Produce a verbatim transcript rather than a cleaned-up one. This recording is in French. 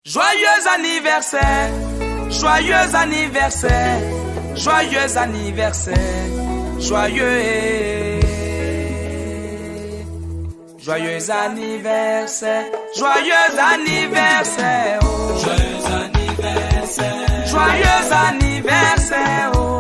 Joyeux anniversaire, joyeux anniversaire, joyeux anniversaire, joyeux, joyeux anniversaire, joyeux anniversaire, oh. Joyeux anniversaire, Joyeux anniversaire, oh.